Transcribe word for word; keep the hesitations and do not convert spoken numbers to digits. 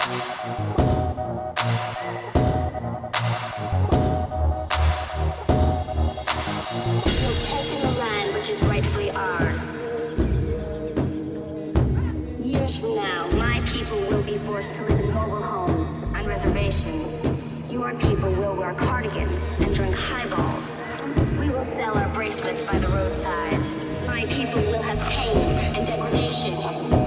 taking the land which is rightfully ours. Years from now, my people will be forced to live in mobile homes on reservations. Your people will wear cardigans and drink highballs. We will sell our bracelets by the roadsides. My people will have pain and degradation.